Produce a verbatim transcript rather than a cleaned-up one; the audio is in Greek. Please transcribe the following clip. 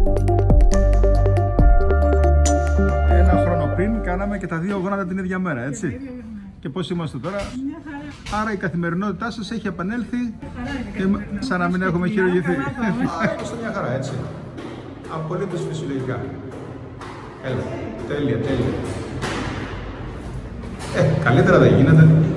Ένα χρόνο πριν κάναμε και τα δύο γόνατα την ίδια μέρα, έτσι. ίδια μέρα. Και πώς είμαστε τώρα? Μια χαρά. Άρα η καθημερινότητά σας έχει επανέλθει Χαρά και είναι. σαν να μην έχουμε χειρουργηθεί. Είμαστε μια χαρά, έτσι. Απολύτως φυσιολογικά. Έλα, τέλεια, τέλεια. Ε, καλύτερα δεν γίνεται.